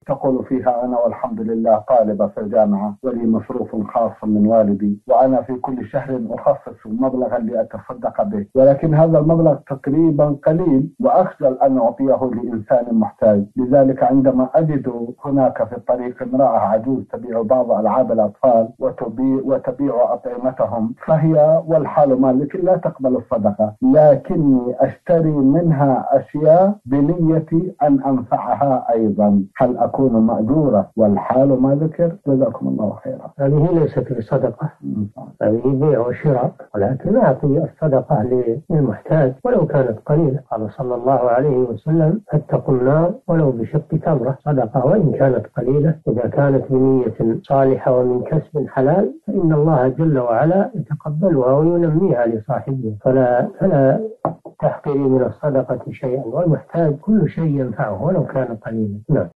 تقول فيها أنا والحمد لله طالبة في الجامعة ولي مصروف خاص من والدي، وأنا في كل شهر أخصص مبلغا لأتصدق به، ولكن هذا المبلغ تقريبا قليل وأخجل أن أعطيه لإنسان محتاج. لذلك عندما أجد هناك في الطريق امرأة عجوز تبيع بعض ألعاب الأطفال وتبيع أطعمتهم، فهي والحال مالك لا تقبل الصدقة، لكني أشتري منها أشياء بنية أن أنفعها أيضا. هل أكون مأجورة والحال ما ذكر؟ جزاكم الله خيرا. هذه ليست بصدقة، هذه بيع وشراء، ولكن أعطي الصدقة للمحتاج ولو كانت قليلة. قال صلى الله عليه وسلم اتقوا النار ولو بشق تمرة. صدقة وإن كانت قليلة إذا كانت بنية صالحة ومن كسب حلال فإن الله جل وعلا يتقبلها وينميها لصاحبها، فلا تحقري من الصدقة شيئا، والمحتاج كل شيء ينفعه ولو كان قليلا. نعم.